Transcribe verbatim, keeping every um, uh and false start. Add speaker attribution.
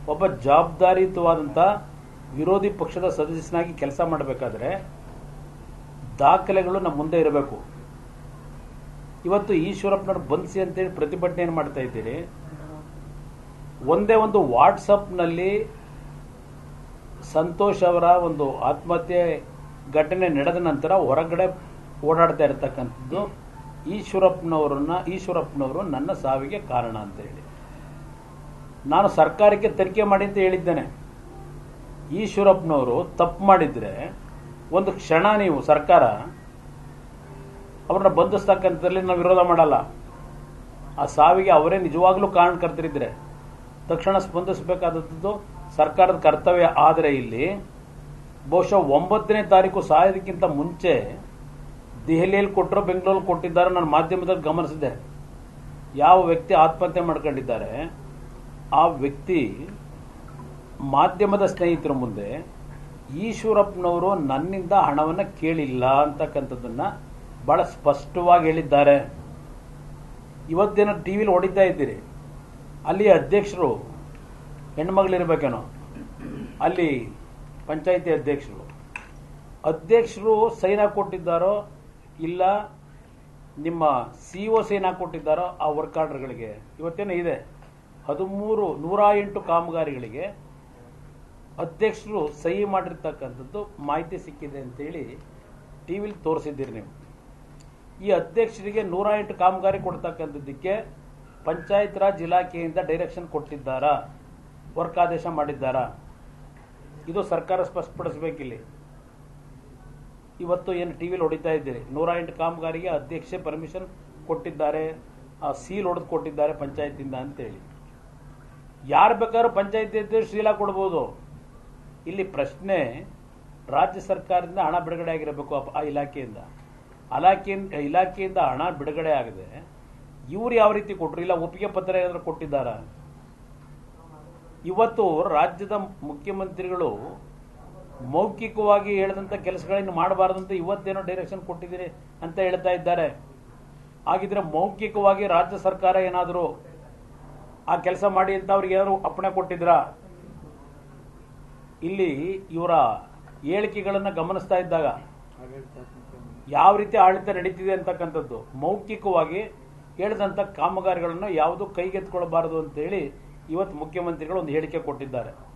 Speaker 1: ಒಬ್ಬ ಜವಾಬ್ದಾರಿಯುತವಾದಂಥ ವಿರೋಧಿ ಪಕ್ಷದ ಸದಸ್ಯನಾಗಿ ಕೆಲಸ ಮಾಡಬೇಕಾದ್ರೆ ದಾಖಲೆಗಳು ನಮ್ಮ ಮುಂದೆ ಇರಬೇಕು. ಇವತ್ತು ಈಶ್ವರಪ್ಪನವ್ರು ಬಂಧಿಸಿ ಅಂತೇಳಿ ಪ್ರತಿಭಟನೆ ಮಾಡ್ತಾ ಇದ್ದೀರಿ. ಒಂದೇ ಒಂದು ವಾಟ್ಸಪ್ನಲ್ಲಿ ಸಂತೋಷ್ ಅವರ ಒಂದು ಆತ್ಮಹತ್ಯೆ ಘಟನೆ ನಡೆದ ನಂತರ ಹೊರಗಡೆ ಓಡಾಡ್ತಾ ಇರತಕ್ಕಂಥದ್ದು ಈಶ್ವರಪ್ಪನವರನ್ನ ಈಶ್ವರಪ್ಪನವರು ನನ್ನ ಸಾವಿಗೆ ಕಾರಣ ಅಂತ ಹೇಳಿ ನಾನು ಸರ್ಕಾರಕ್ಕೆ ತನಿಖೆ ಮಾಡಿ ಅಂತ ಹೇಳಿದ್ದೇನೆ. ಈಶ್ವರಪ್ಪನವರು ತಪ್ಪು ಮಾಡಿದ್ರೆ ಒಂದು ಕ್ಷಣ ನೀವು ಸರ್ಕಾರ ಅವ್ರನ್ನ ಬಂಧಿಸ್ತಕ್ಕಂಥದ್ರಲ್ಲಿ ನಾವು ವಿರೋಧ ಮಾಡಲ್ಲ. ಆ ಸಾವಿಗೆ ಅವರೇ ನಿಜವಾಗ್ಲೂ ಕಾರಣಕರ್ತರಿದ್ರೆ ತಕ್ಷಣ ಸ್ಪಂದಿಸಬೇಕಾದದ್ದು ಸರ್ಕಾರದ ಕರ್ತವ್ಯ. ಆದರೆ ಇಲ್ಲಿ ಬಹುಶಃ ಒಂಬತ್ತನೇ ತಾರೀಕು ಸಾಯೋದಕ್ಕಿಂತ ಮುಂಚೆ ದೆಹಲಿಯಲ್ಲಿ ಕೊಟ್ಟರು, ಬೆಂಗಳೂರಲ್ಲಿ ಕೊಟ್ಟಿದ್ದಾರೆ. ನಾನು ಮಾಧ್ಯಮದಲ್ಲಿ ಗಮನಿಸಿದೆ. ಯಾವ ವ್ಯಕ್ತಿ ಆತ್ಮಹತ್ಯೆ ಮಾಡ್ಕೊಂಡಿದ್ದಾರೆ ಆ ವ್ಯಕ್ತಿ ಮಾಧ್ಯಮದ ಸ್ನೇಹಿತರ ಮುಂದೆ ಈಶ್ವರಪ್ಪನವರು ನನ್ನಿಂದ ಹಣವನ್ನು ಕೇಳಿಲ್ಲ ಅಂತಕ್ಕಂಥದ್ದನ್ನ ಬಹಳ ಸ್ಪಷ್ಟವಾಗಿ ಹೇಳಿದ್ದಾರೆ. ಇವತ್ತೇನೋ ಟಿವಿಲಿ ಹೊಡಿತಾ ಇದ್ದೀರಿ, ಅಲ್ಲಿ ಅಧ್ಯಕ್ಷರು ಹೆಣ್ಮಗಳಿರ್ಬೇಕೇನೋ, ಅಲ್ಲಿ ಪಂಚಾಯಿತಿ ಅಧ್ಯಕ್ಷರು ಅಧ್ಯಕ್ಷರು ಸೈನ್ ಹಾಕೊಟ್ಟಿದ್ದಾರೋ ಇಲ್ಲ ನಿಮ್ಮ ಸಿಇಒ ಸೈನ್ ಹಾಕೊಟ್ಟಿದ್ದಾರೋ ಆ ವರ್ಕ್ ಆರ್ಡರ್ಗಳಿಗೆ ಇವತ್ತೇನೋ ಇದೆ ಹದಿಮೂರು ನೂರ ಎಂಟು ಕಾಮಗಾರಿಗಳಿಗೆ ಅಧ್ಯಕ್ಷರು ಸಹಿ ಮಾಡಿರ್ತಕ್ಕಂಥದ್ದು ಮಾಹಿತಿ ಸಿಕ್ಕಿದೆ ಅಂತೇಳಿ ಟಿವಿಲಿ ತೋರಿಸಿದ್ದೀರಿ ನೀವು. ಈ ಅಧ್ಯಕ್ಷರಿಗೆ ನೂರ ಎಂಟು ಕಾಮಗಾರಿ ಕೊಡ್ತಕ್ಕಂಥದ್ದಕ್ಕೆ ಪಂಚಾಯತ್ ರಾಜ್ ಇಲಾಖೆಯಿಂದ ಡೈರೆಕ್ಷನ್ ಕೊಟ್ಟಿದ್ದಾರಾ, ವರ್ಕ್ ಆದೇಶ ಮಾಡಿದ್ದಾರಾ? ಇದು ಸರ್ಕಾರ ಸ್ಪಷ್ಟಪಡಿಸಬೇಕಿಲ್ಲಿ. ಇವತ್ತು ಏನು ಟಿವಿಲಿ ಹೊಡಿತಾ ಇದ್ದೀರಿ, ನೂರ ಎಂಟು ಕಾಮಗಾರಿಗೆ ಅಧ್ಯಕ್ಷೆ ಪರ್ಮಿಷನ್ ಕೊಟ್ಟಿದ್ದಾರೆ, ಆ ಸೀಲ್ ಹೊಡೆದು ಕೊಟ್ಟಿದ್ದಾರೆ ಪಂಚಾಯತಿಂದ ಅಂತೇಳಿ. ಯಾರು ಬೇಕಾದ್ರೂ ಪಂಚಾಯತಿ ಶೀಲ ಕೊಡ್ಬೋದು. ಇಲ್ಲಿ ಪ್ರಶ್ನೆ ರಾಜ್ಯ ಸರ್ಕಾರದಿಂದ ಹಣ ಬಿಡುಗಡೆ ಆಗಿರಬೇಕು ಆ ಇಲಾಖೆಯಿಂದ. ಇಲಾಖೆಯಿಂದ ಇಲಾಖೆಯಿಂದ ಹಣ ಬಿಡುಗಡೆ ಆಗದೆ ಇವ್ರು ಯಾವ ರೀತಿ ಕೊಟ್ಟರು? ಇಲ್ಲ ಒಪ್ಪಿಗೆ ಪತ್ರ ಏನಾದರೂ ಕೊಟ್ಟಿದ್ದಾರ? ಇವತ್ತು ರಾಜ್ಯದ ಮುಖ್ಯಮಂತ್ರಿಗಳು ಮೌಖಿಕವಾಗಿ ಹೇಳಿದಂಥ ಕೆಲಸಗಳನ್ನು ಮಾಡಬಾರದಂತ ಇವತ್ತೇನೋ ಡೈರೆಕ್ಷನ್ ಕೊಟ್ಟಿದ್ದೀರಿ ಅಂತ ಹೇಳ್ತಾ ಇದ್ದಾರೆ. ಹಾಗಿದ್ರೆ ಮೌಖಿಕವಾಗಿ ರಾಜ್ಯ ಸರ್ಕಾರ ಏನಾದರೂ ಆ ಕೆಲಸ ಮಾಡಿ ಅಂತ ಅವ್ರಿಗೆ ಏನಾದ್ರು ಅಪ್ಪಣೆ ಕೊಟ್ಟಿದ್ರಾ? ಇಲ್ಲಿ ಇವರ ಹೇಳಿಕೆಗಳನ್ನು ಗಮನಿಸ್ತಾ ಇದ್ದಾಗ ಯಾವ ರೀತಿ ಆಡಳಿತ ನಡೀತಿದೆ ಅಂತಕ್ಕಂಥದ್ದು, ಮೌಖಿಕವಾಗಿ ಹೇಳಿದಂಥ ಕಾಮಗಾರಿಗಳನ್ನು ಯಾವುದು ಕೈಗೆತ್ಕೊಳ್ಬಾರದು ಅಂತೇಳಿ ಇವತ್ತು ಮುಖ್ಯಮಂತ್ರಿಗಳು ಒಂದು ಹೇಳಿಕೆ ಕೊಟ್ಟಿದ್ದಾರೆ.